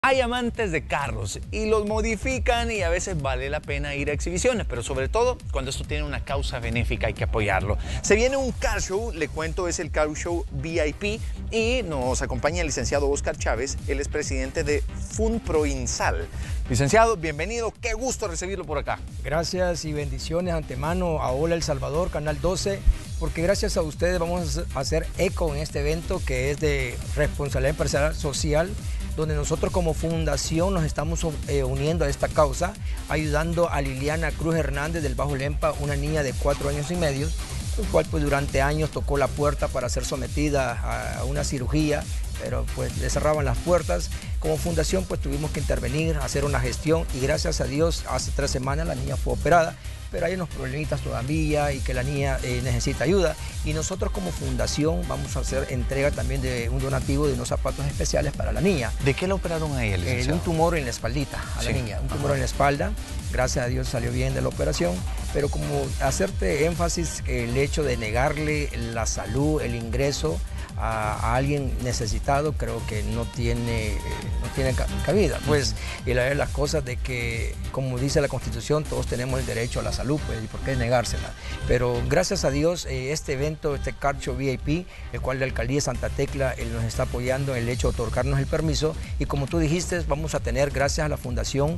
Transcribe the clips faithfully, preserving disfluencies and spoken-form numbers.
Hay amantes de carros y los modifican y a veces vale la pena ir a exhibiciones, pero sobre todo cuando esto tiene una causa benéfica hay que apoyarlo. Se viene un car show, le cuento, es el Car Show V I P y nos acompaña el licenciado Oscar Chávez, él es presidente de Funproinsal. Licenciado, bienvenido, qué gusto recibirlo por acá. Gracias y bendiciones antemano a Hola El Salvador, Canal doce, porque gracias a ustedes vamos a hacer eco en este evento que es de responsabilidad empresarial social, donde nosotros como fundación nos estamos eh, uniendo a esta causa, ayudando a Liliana Cruz Hernández del Bajo Lempa, una niña de cuatro años y medio, la cual pues durante años tocó la puerta para ser sometida a, a una cirugía, pero pues le cerraban las puertas. Como fundación pues tuvimos que intervenir, hacer una gestión y gracias a Dios hace tres semanas la niña fue operada, pero hay unos problemitas todavía y que la niña eh, necesita ayuda. Y nosotros como fundación vamos a hacer entrega también de un donativo de unos zapatos especiales para la niña. ¿De qué le operaron a ella, Eh, de un tumor en la espaldita a la Sí. niña, un tumor Ajá. en la espalda. Gracias a Dios salió bien de la operación, pero como hacerte énfasis el hecho de negarle la salud, el ingreso a, a alguien necesitado, creo que no tiene, eh, no tiene ca- cabida. Pues, y la verdad las cosas de que, como dice la Constitución, todos tenemos el derecho a la salud, pues, ¿y por qué negársela? Pero gracias a Dios, eh, este evento, este Car Show V I P, el cual la Alcaldía de Santa Tecla él nos está apoyando en el hecho de otorgarnos el permiso, y como tú dijiste, vamos a tener, gracias a la Fundación,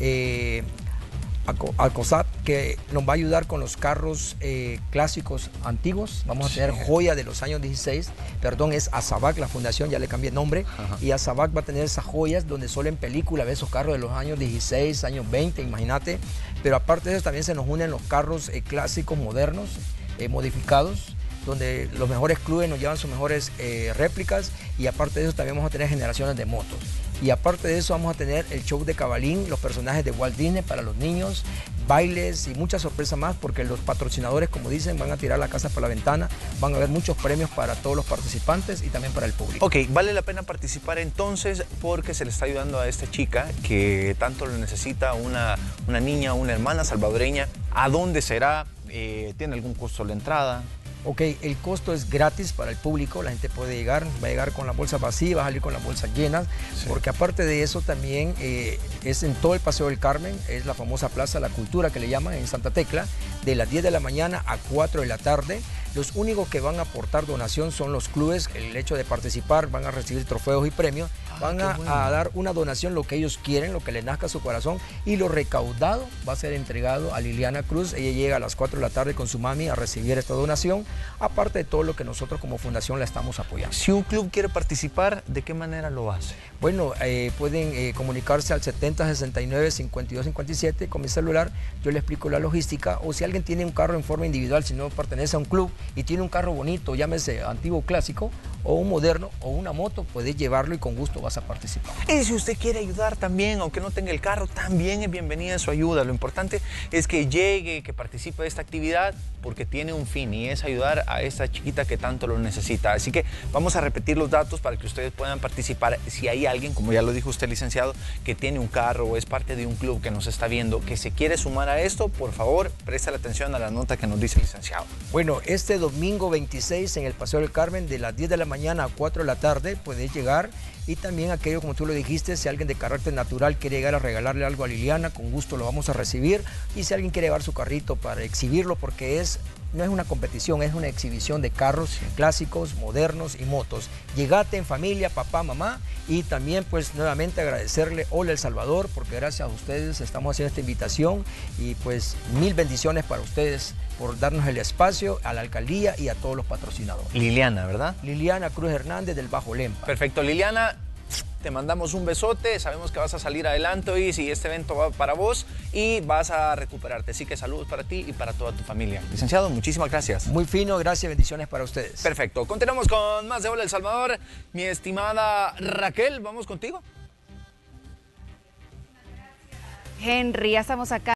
eh, Alcosat, que nos va a ayudar con los carros eh, clásicos antiguos. Vamos a tener Sí. joya de los años dieciséis, perdón, es Azabac la fundación, ya le cambié el nombre. Ajá. Y Azabac va a tener esas joyas donde solo en película ves esos carros de los años dieciséis, años veinte, imagínate. Pero aparte de eso también se nos unen los carros eh, clásicos modernos, eh, modificados, donde los mejores clubes nos llevan sus mejores eh, réplicas, y aparte de eso también vamos a tener generaciones de motos. Y aparte de eso vamos a tener el show de Cabalín, los personajes de Walt Disney para los niños, bailes y muchas sorpresas más, porque los patrocinadores, como dicen, van a tirar la casa por la ventana, van a haber muchos premios para todos los participantes y también para el público. Ok, vale la pena participar entonces porque se le está ayudando a esta chica que tanto lo necesita, una, una niña, una hermana salvadoreña. ¿A dónde será? Eh, ¿Tiene algún costo la entrada? Ok, el costo es gratis para el público, la gente puede llegar, va a llegar con las bolsas vacías, va a salir con las bolsas llenas, Sí. porque aparte de eso también eh, es en todo el Paseo del Carmen, es la famosa Plaza de la Cultura que le llaman en Santa Tecla, de las diez de la mañana a cuatro de la tarde. Los únicos que van a aportar donación son los clubes, el hecho de participar, van a recibir trofeos y premios, Ah, van qué a, bueno. a dar una donación, lo que ellos quieren, lo que les nazca a su corazón, y lo recaudado va a ser entregado a Liliana Cruz. Ella llega a las cuatro de la tarde con su mami a recibir esta donación, aparte de todo lo que nosotros como fundación la estamos apoyando. Si un club quiere participar, ¿de qué manera lo hace? Bueno, eh, pueden eh, comunicarse al setenta sesenta y nueve cincuenta y dos cincuenta y siete con mi celular, yo les explico la logística, o si alguien tiene un carro en forma individual, si no pertenece a un club y tiene un carro bonito, llámese antiguo clásico, o un moderno, o una moto, puedes llevarlo y con gusto vas a participar. Y si usted quiere ayudar también, aunque no tenga el carro, también es bienvenida su ayuda. Lo importante es que llegue, que participe de esta actividad, porque tiene un fin y es ayudar a esta chiquita que tanto lo necesita. Así que vamos a repetir los datos para que ustedes puedan participar. Si hay alguien, como ya lo dijo usted, licenciado, que tiene un carro o es parte de un club que nos está viendo, que se quiere sumar a esto, por favor, preste la atención a la nota que nos dice el licenciado. Bueno, este domingo veintiséis en el Paseo del Carmen, de las diez de la mañana a cuatro de la tarde, puedes llegar. Y también aquello, como tú lo dijiste, si alguien de carácter natural quiere llegar a regalarle algo a Liliana, con gusto lo vamos a recibir. Y si alguien quiere llevar su carrito para exhibirlo, porque es, no es una competición, es una exhibición de carros clásicos, modernos y motos. Llegate en familia, papá, mamá, y también pues nuevamente agradecerle Hola El Salvador, porque gracias a ustedes estamos haciendo esta invitación, y pues mil bendiciones para ustedes por darnos el espacio, a la alcaldía y a todos los patrocinadores. Liliana, ¿verdad? Liliana Cruz Hernández del Bajo Lempa. Perfecto, Liliana, te mandamos un besote, sabemos que vas a salir adelante hoy, si este evento va para vos y vas a recuperarte, así que saludos para ti y para toda tu familia. Licenciado, muchísimas gracias. Muy fino, gracias, bendiciones para ustedes. Perfecto, continuamos con más de Hola El Salvador. Mi estimada Raquel, vamos contigo. Henry, ya estamos acá.